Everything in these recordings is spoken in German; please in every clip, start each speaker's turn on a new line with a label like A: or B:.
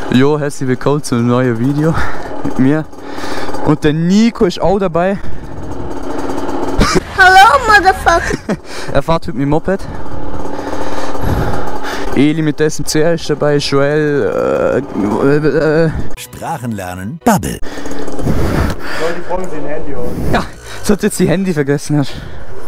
A: Jo, herzlich willkommen zu einem neuen Video mit mir. Und der Nico ist auch dabei.
B: Hallo, Motherfucker!
A: Er fährt heute mit dem Moped. Eli mit dessen CR ist dabei, Joel.
C: Sprachen lernen, Bubble.
D: Soll die Freunde sein Handy holen?
A: Ja, so hat jetzt die Handy vergessen hast.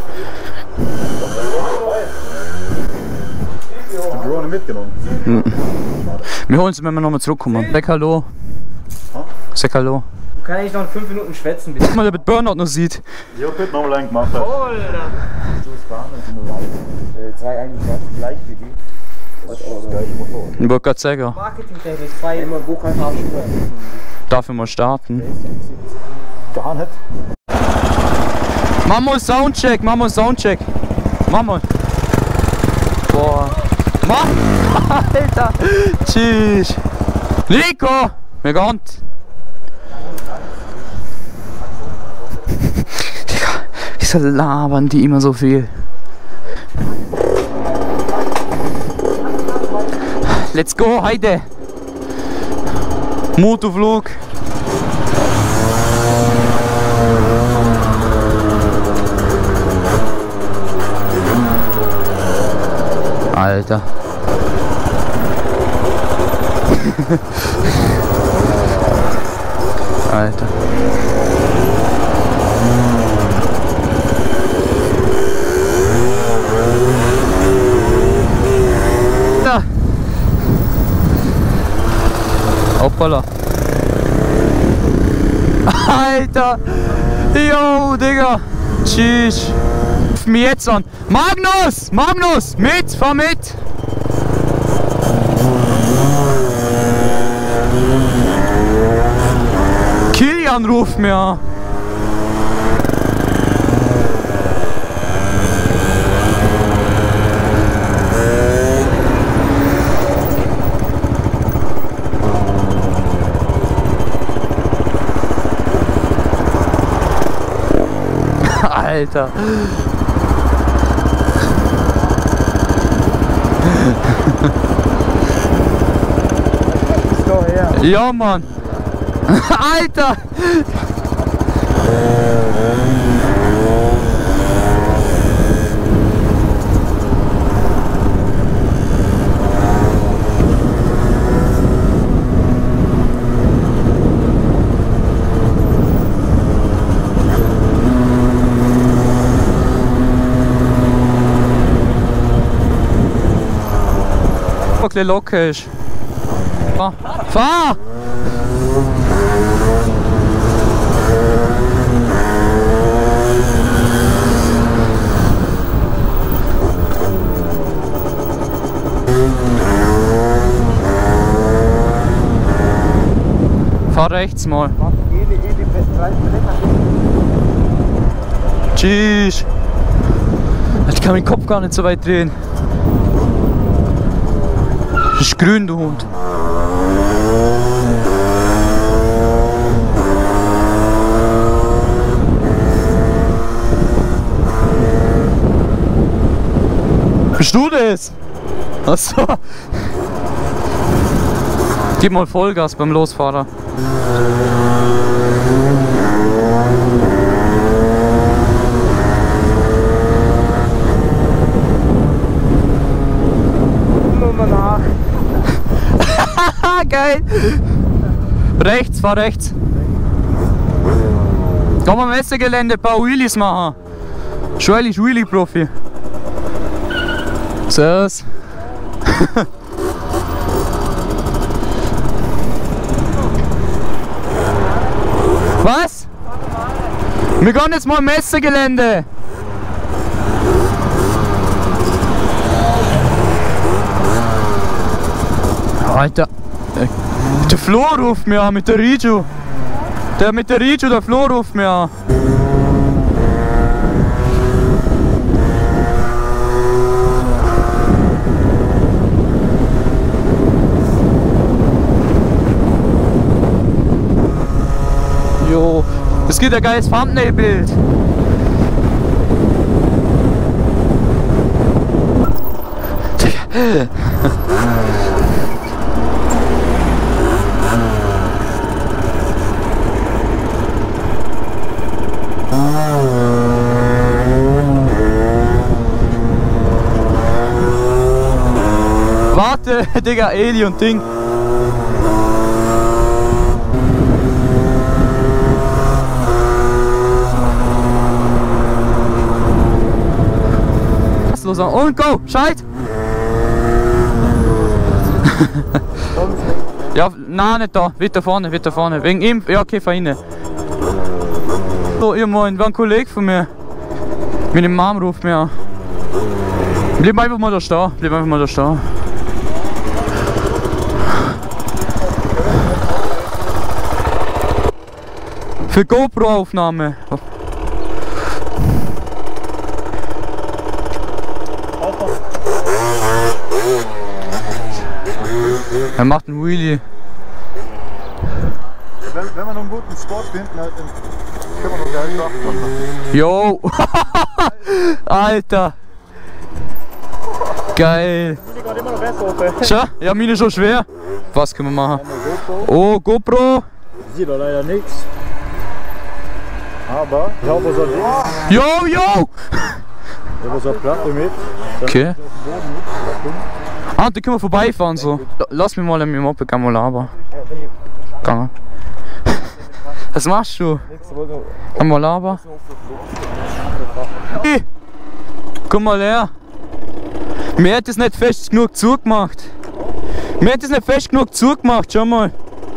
D: Hast du Drone mitgenommen?
A: Wir holen sie, wenn wir nochmal zurückkommen. Sag hallo. Sag hallo.
E: Kann ich noch 5 Minuten schwätzen, bitte?
A: Guck mal, der mit Burnout noch sieht.
D: Ich hab heute nochmal einen gemacht.
E: Alter!
D: Du bist Bahn, sind nur live.
E: 2 eigentlich ganz gleich wie die.
D: Das gleiche Motor.
A: Ich wollte gerade sagen,
E: Marketingtechnisch 2 immer wo kein Fahrschuhe.
A: darf ich mal starten.
D: Gar nicht.
A: Mach Soundcheck, Soundcheck. Mach mal. Boah. Mach! Alter! Tschüss! Nico! Mir gehend! Digga, wieso labern die immer so viel? Let's go, Heide! Motoflug! Alter. Alter. Da. Hoppala. Alter. Yo, Digga. Tschüss. Ruf mich jetzt an. Magnus! Magnus! Mit! Fahr mit! Kilian ruft mir an. Alter. Ja, Mann. Alter. Ein bisschen locker ist. Fahr! Fahr! Fahr rechts mal. Tschüss! Ich kann meinen Kopf gar nicht so weit drehen. Das ist grün, du Hund. Bist du das? Achso. Gib mal Vollgas beim Losfahrer. Geil! Rechts, fahr rechts. Komm am Messegelände ein paar Wheelies machen. Joel ist Wheelie-Profi. Servus. Was? Wir gehen jetzt mal am Messegelände. Alter. Der Flo ruft mir an mit der Riju. Der Flo ruft mir an. Jo, es gibt ein geiles Thumbnail-Bild. Digga, Alien-Ding. Was los? Und go! Scheit! Ja, nein, nicht da. Weiter vorne, weiter vorne. Wegen ihm. Ja, okay, fahr rein. So, ihr Moin, war ein Kollege von mir. Meine Mom ruft mich an. Bleib einfach mal da stehen. Bleib einfach mal da stehen. Für GoPro-Aufnahme. Er macht einen Wheelie.
D: Wenn wir noch einen guten Spot finden, dann können wir noch geil machen.
A: Jo! Alter! Geil!
D: Die geht immer noch besser oben.
A: Schau, ja, meine ist schon schwer. Was können wir machen? Oh, GoPro!
D: Sieht doch leider nichts. Aber ich habe so ein Ding.
A: Jo, jo!
D: Ich habe so eine Platte mit.
A: Okay. Ah, da können wir vorbeifahren so. Lass mich mal in meinem Moped mal labern. Gang. Was machst du? Kann mal labern? Hey, komm mal her. Mir hat das nicht fest genug zugemacht. Mir hat das nicht fest genug zugemacht, schau mal.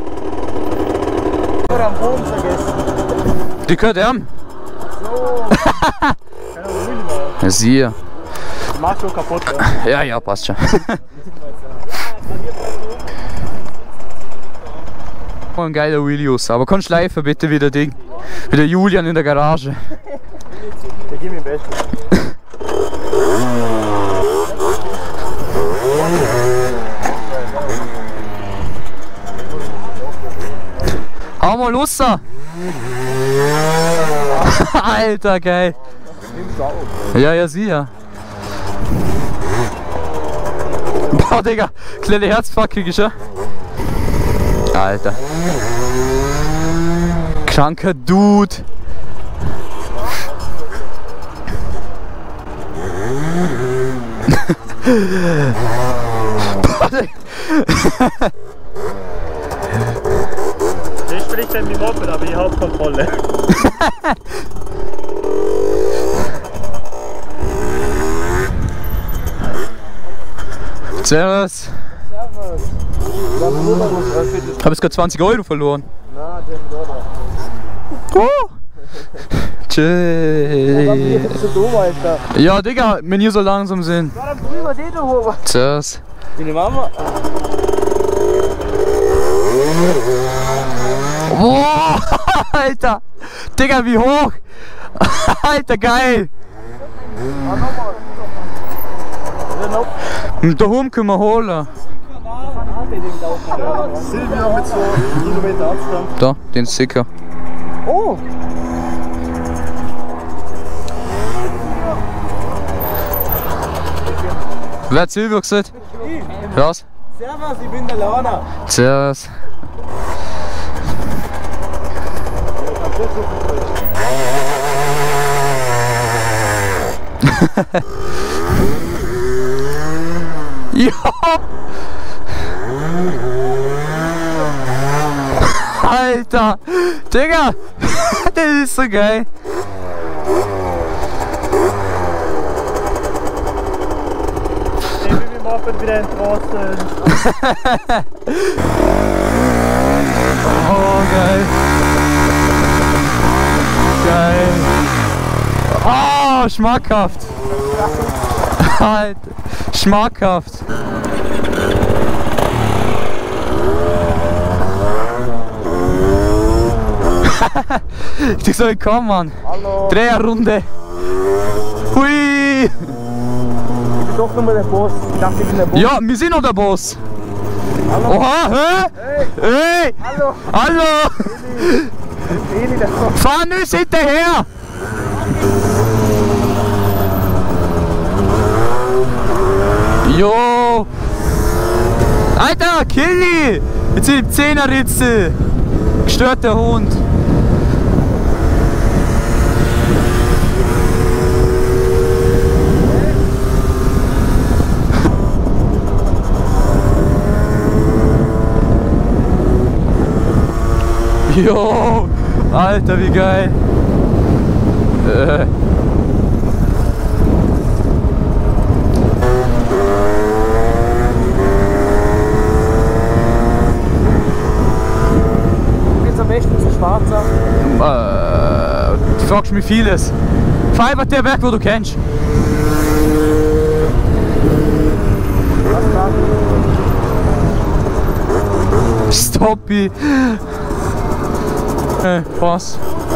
E: Am Boden vergessen.
A: Die gehört ihm.
E: So.
A: Ja, siehe.
D: Machst du kaputt, ja?
A: Ja, ja, passt schon. Ein geiler Wheelius, aber komm schleifen bitte wieder Ding. Wie der Julian in der Garage.
D: Der gibt mir Bestes.
A: Hau mal los! Alter, geil! Ja, ja, sieh ja. Boah, Digga, kleine Herzfuckige, schon. Alter. Kranker Dude.
D: Ich spricht dann mit dem Moped, aber ich habe Kontrolle.
A: Servus. Ich habe jetzt gerade 20 € verloren.
E: Na, der mit Order.
A: Oh. Tschüss.
E: Das ist so doof, Alter.
A: Ja, Digga, wenn ihr so langsam sind.
E: Ja, dann drüber den da hoch.
A: Servus.
E: Die Mama.
A: Wow, Alter. Digga, wie hoch. Alter, geil. Da oben können wir holen.
D: Silvia mit so Kilometer Abstand.
A: Da, den Sticker.
E: Oh!
A: Wer hat Silvio gesagt? Was?
E: Servus, ich bin der Lana.
A: Servus. Ja! Alter! Digga! Das ist so geil!
D: Ich will mich mal wieder entrosten.
A: Oh, geil! Geil! Oh, schmackhaft! Alter! Schmackhaft! Ich soll kommen, Mann!
E: Hallo.
A: Dreh eine Runde! Hui!
E: Ich bin doch nochmal der Boss. Ich dachte, ich bin der Boss.
A: Ja, wir sind noch der Boss!
E: Hallo.
A: Oha, hä? Hey!
E: Hallo.
A: Hallo!
E: Eli, der Boss.
A: Fahr nicht hinterher! Jo! Alter, Killi! Jetzt sind die Zehnerritze! Gestörter Hund! Jo, Alter, wie geil.
E: Jetzt am besten ein schwarzer.
A: Du fragst mich vieles. Fahr einfach der Weg, wo du kennst.
E: Was dann?
A: Stoppi. Was?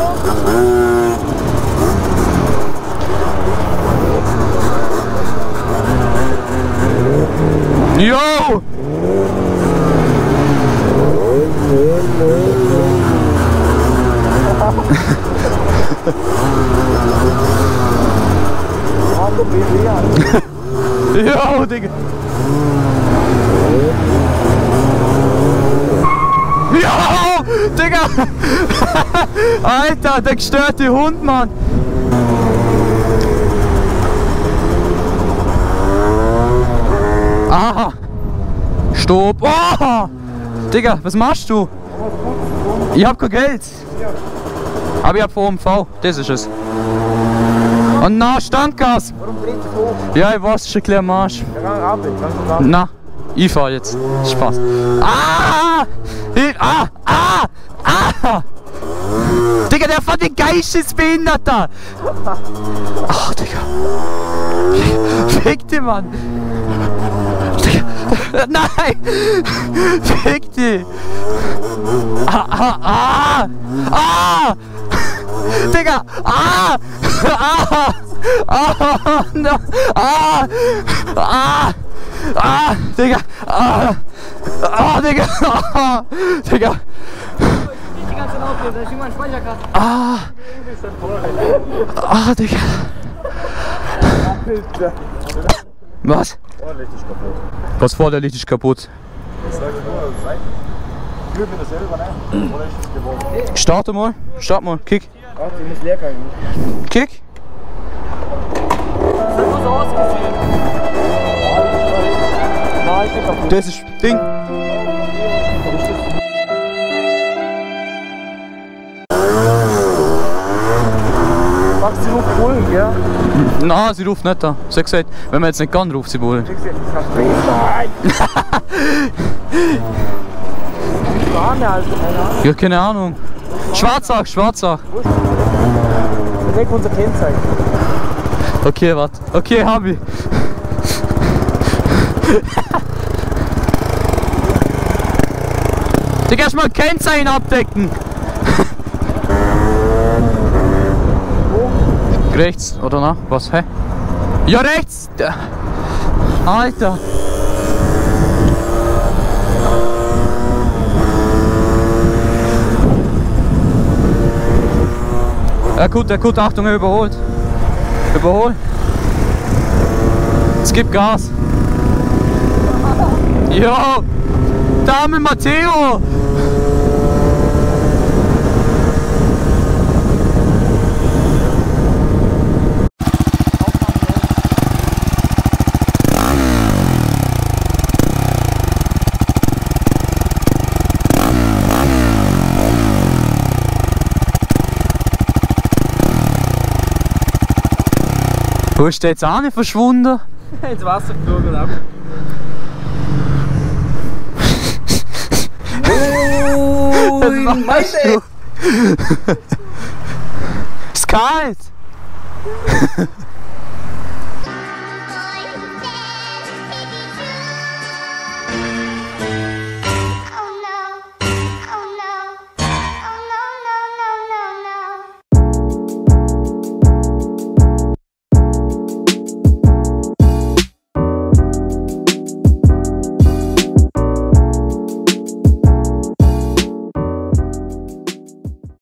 A: Jo!
E: Auto BMW an.
A: Jo, Digga! Jo, Digga! Alter, der gestörte Hund, Mann! Aha! Stopp! Oh! Digga, was machst du? Ich hab kein Geld! Aber ich hab VMV, das ist es. Und na, Standgas!
E: Warum dreht es hoch?
A: Ja, ich weiß, ist ein kleiner Marsch.
E: Ja, gang ab, gang ab.
A: Na, ich fahr jetzt. Spaß. Ah! Ah! Ah! Ah! Digga, der von den Geist ist Behinderter! Ach, Digga. Fick dich, Mann! Digga. Nein! Fick dich! Ah! Ah! Ah! Ah! Digga! Ah! Ah! Ah! No. Ah! Ah! Ah! Digga! Ah! Ah! Digga! Ah! Digga!
E: Die ganze Auto, da ist immer ein Speicherkasten.
A: Ah! Ah! Digga! Was?
D: Vorderlicht ist kaputt.
A: Was Vorderlicht ist kaputt?
D: Ich sag nur, Seiten. Glück mir das selber, ne? Vorderlicht ist geworden.
A: Starte mal. Start mal. Kick.
E: Warte, ich muss leer gehen.
A: Kick.
E: Das hat nur so ausgesehen. Nein, ich bin kaputt.
A: Das ist Ding.
E: Magst du noch holen, gell?
A: Na, sie ruft nicht da. Sie hat gesagt, wenn man jetzt nicht kann, ruft sie wohl.
E: Ich sehe, das hat Nein! Wie war der also? Keine Ahnung.
A: Ja, keine Ahnung. Schwarzach, Schwarzach.
E: Weg unser Kennzeichen.
A: Okay, warte. Okay, hab ich. Digga, erstmal Kennzeichen abdecken. Rechts, oder na? Was, hä? Ja, rechts! Alter! Ja gut, Achtung, er überholt. Überhol. Es gibt Gas. Jo! Dame Matteo! Wo ist der jetzt auch nicht verschwunden?
E: Ins Wasser geflogen ab.
A: Was machst du? Ist kalt!